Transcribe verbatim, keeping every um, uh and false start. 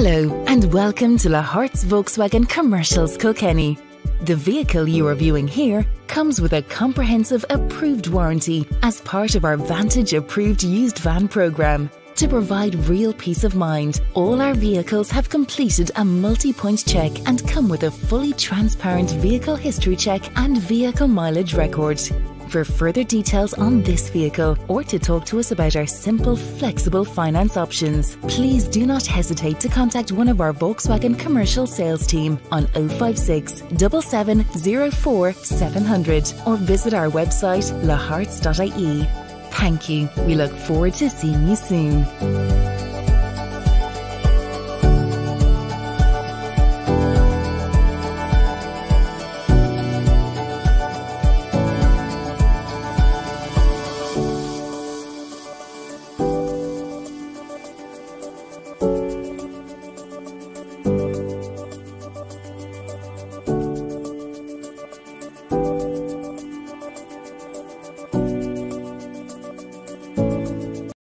Hello and welcome to Laharts Volkswagen Commercials Kilkenny. The vehicle you are viewing here comes with a comprehensive approved warranty as part of our Vantage approved used van programme. To provide real peace of mind, all our vehicles have completed a multi-point check and come with a fully transparent vehicle history check and vehicle mileage record. For further details on this vehicle or to talk to us about our simple, flexible finance options, please do not hesitate to contact one of our Volkswagen commercial sales team on oh five six, seven seven oh four, seven hundred or visit our website laharts dot I E. Thank you. We look forward to seeing you soon.